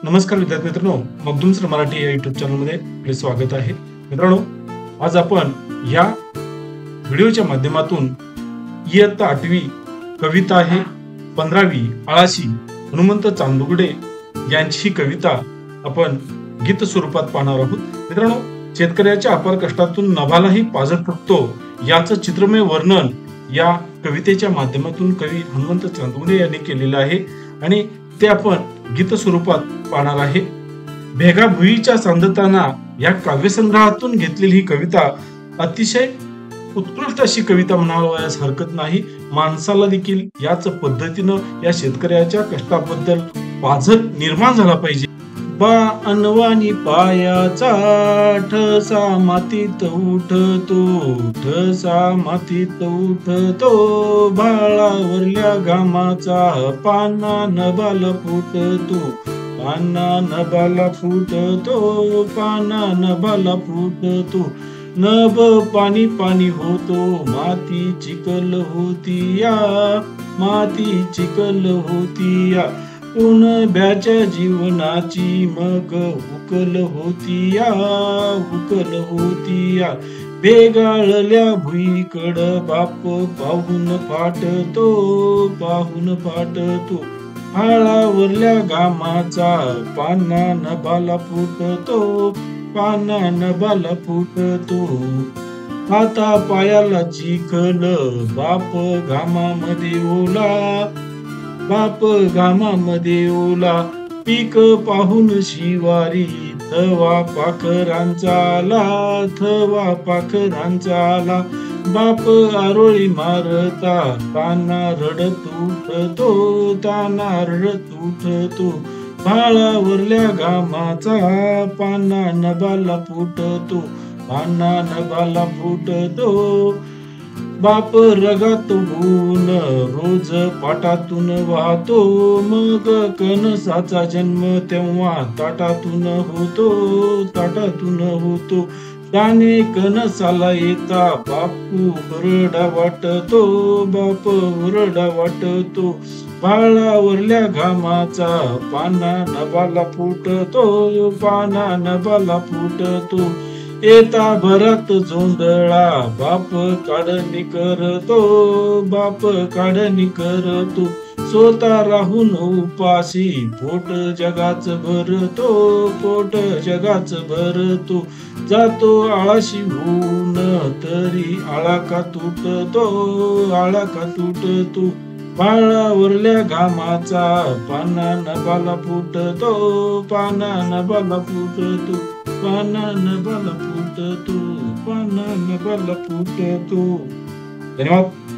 नमस्कार विद्यार्थी मित्रांनो, मखदूम सर मराठी या युट्यूब चॅनलमध्ये आपले स्वागत आहे. मित्रांनो, आज आपण या व्हिडिओच्या माध्यमातून इयत्ता 8वी कविता आहे 15वी आळाशी हनुमंत चांदुगडे यांची कविता आपण गीत स्वरूपात पाहणार आहोत. मित्रांनो, शेतकऱ्याच्या अपार कष्टातून नभालाही पाझर फुटतो याचं चित्रमय वर्णन या कवितेच्या माध्यमातून कवी हनुमंत चांदुगडे यांनी केलेलं आहे आणि ते आपण गीत स्वरूपात पाहणार आहे. भेगा भुईच्या सांदताना या काव्यसंग्रहातून घेतलेली ही कविता अतिशय उत्कृष्ट अशी कविता म्हणावयास हरकत नाही. माणसाला देखील याच पद्धतीनं या शेतकऱ्याच्या कष्टाबद्दल पाझर निर्माण झाला पाहिजे. बा अनवानी पायाचा ठसा मातीत उठतो, ठसा मातीत उठतो, भाळावरल्या घामाचा पाना नभाला फुटतो, पाना नभाला फुटतो, पाना नभाला फुटतो, नभ पाणी पाणी होतो, माती चिखल होतीया, माती चिखल होतीया, कुणब्याच्या जीवनाची मग उकल होतीया, उकल होतीया, भेगाळल्या भुईकड बाप पाहून फाटतो, पाहून फाटतो, हाळावरल्या घामाचा पाना नभाला फुटतो, पाना नभाला फुटतो, हाता पायाला चिखल बाप घामामध्ये ओला, बाप घामामध्ये ओला, पीक पाहून शिवारी थवा पाखरांचा आला, थवा पाखरांचा आला, बाप आरोळी मारता ताना रडत उठतो, ताना रडत उठतो, भाळावरल्या घामाचा पाना नभाला फुटतो, पाना नभाला फुटतो, बाप रगात होऊन रोज पाटातून वाहतो, मग कणसाचा जन्म तेव्हा ताटातून होतो, ताटातून होतो, दाणे कणसाला येता बापू ओरडा वाटतो, बाप ओरडा वाटतो, भाळावरल्या घामाचा पाना नभाला फुटतो, पाना नभाला फुटतो, येता भरात जोंधळा बाप काढणी करतो, बाप काढणी करतो, स्वतः राहून उपाशी पोट जगाच भरतो, पोट जगाच भरतो, जातो आळाशी होऊन तरी आळा का तुटतो, आळा का तुटतो, भाळावरल्या घामाचा पाना नभाला फुटतो, पाना नभाला फुटतो, पाना नभाला फुटतो, पाना नभाला फुटतो. धन्यवाद.